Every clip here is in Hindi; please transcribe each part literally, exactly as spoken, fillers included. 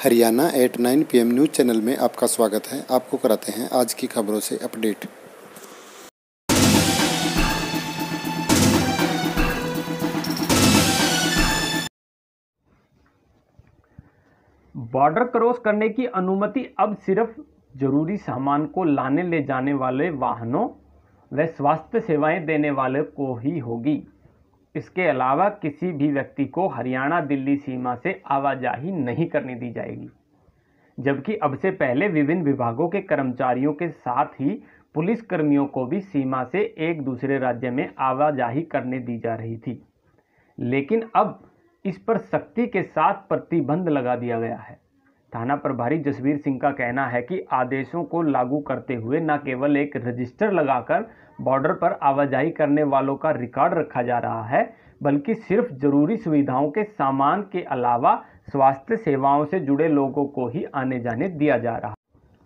Haryana eight nine P M news channel में आपका स्वागत है। आपको कराते हैं आज की खबरों से अपडेट। बॉर्डर क्रॉस करने की अनुमति अब सिर्फ जरूरी सामान को लाने ले जाने वाले वाहनों व स्वास्थ्य सेवाएं देने वाले को ही होगी। इसके अलावा किसी भी व्यक्ति को हरियाणा दिल्ली सीमा से आवाजाही नहीं करने दी जाएगी। जबकि अब से पहले विभिन्न विभागों के कर्मचारियों के साथ ही पुलिस कर्मियों को भी सीमा से एक दूसरे राज्य में आवाजाही करने दी जा रही थी, लेकिन अब इस पर सख्ती के साथ प्रतिबंध लगा दिया गया है। थाना प्रभारी जसवीर सिंह का कहना है कि आदेशों को लागू करते हुए न केवल एक रजिस्टर लगाकर बॉर्डर पर आवाजाही करने वालों का रिकॉर्ड रखा जा रहा है, बल्कि सिर्फ जरूरी सुविधाओं के सामान के अलावा स्वास्थ्य सेवाओं से जुड़े लोगों को ही आने जाने दिया जा रहा है।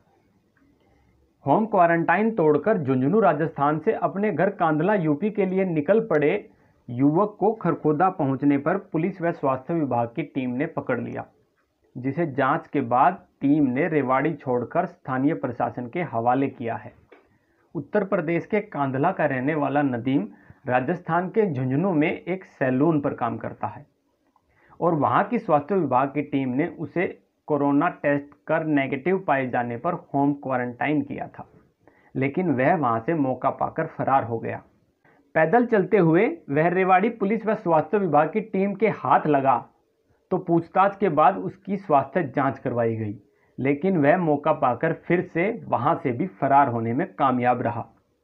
होम क्वारंटाइन तोड़कर झुंझुनू राजस्थान से अपने घर कांधला यूपी के लिए निकल पड़े युवक को खरखोदा पहुंचने पर पुलिस व स्वास्थ्य विभाग की टीम ने पकड़ लिया, जिसे जांच के बाद टीम ने रेवाड़ी छोड़कर स्थानीय प्रशासन के हवाले किया है। उत्तर प्रदेश के कांधला का रहने वाला नदीम राजस्थान के झुंझुनू में एक सैलून पर काम करता है और वहां की स्वास्थ्य विभाग की टीम ने उसे कोरोना टेस्ट कर नेगेटिव पाए जाने पर होम क्वारंटाइन किया था, लेकिन वह वहां से मौका पाकर फरार हो गया। पैदल चलते हुए वह रेवाड़ी पुलिस व स्वास्थ्य विभाग की टीम के हाथ लगा तो पूछताछ के बाद उसकी स्वास्थ्य जांच करवाई गई, लेकिन वह मौका पाकर फिर से वहां से भी फरार होने में कामयाब रहा।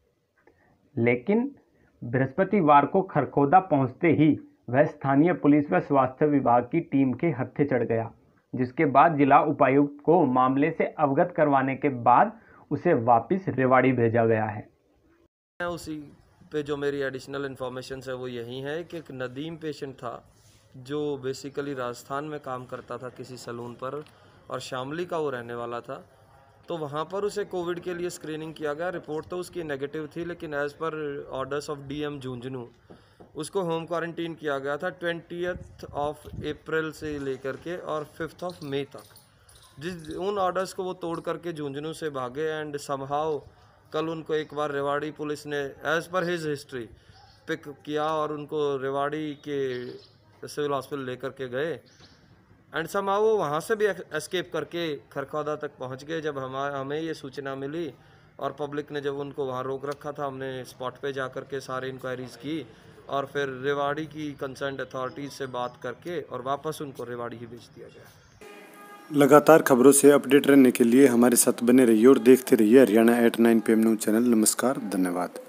लेकिन बृहस्पतिवार को खरखोदा पहुंचते ही वह स्थानीय पुलिस व स्वास्थ्य विभाग की टीम के हत्थे चढ़ गया, जिसके बाद जिला उपायुक्त को मामले से अवगत करवाने के बाद उसे वापस रेवाड़ी भेजा गया है। उसी पे जो मेरी एडिशनल इन्फॉर्मेशन है वो यही है कि एक नदीम पेशेंट था जो बेसिकली राजस्थान में काम करता था किसी सैलून पर और शामली का वो रहने वाला था। तो वहाँ पर उसे कोविड के लिए स्क्रीनिंग किया गया। रिपोर्ट तो उसकी नेगेटिव थी, लेकिन as per orders of DM Jhunjhunu उसको होम क्वारंटीन किया गया था ट्वेंटियथ ऑफ अप्रैल से लेकर के और फिफ्थ ऑफ मई तक। जिस उन ऑर्डर्स को वो तोड़ करके झुंझुनू से भागे एंड समहाउ कल उनको एक बार रेवाड़ी पुलिस ने as per his history pick किया और उनको रेवाड़ी के सिविल हॉस्पिटल लेकर के गए एंड समहाउ वो वहाँ से भी एस्केप करके खरखोदा तक पहुँच गए। जब हम हमें ये सूचना मिली और पब्लिक ने जब उनको वहाँ रोक रखा था, हमने स्पॉट पे जा कर के सारे इंक्वायरीज़ की और फिर रेवाड़ी की कंसर्न्ड अथॉरिटीज़ से बात करके और वापस उनको रेवाड़ी ही भेज दिया गया। लगातार खबरों से अपडेट रहने के लिए हमारे साथ बने रहिए और देखते रहिए Haryana eight nine P M news channel. नमस्कार, धन्यवाद।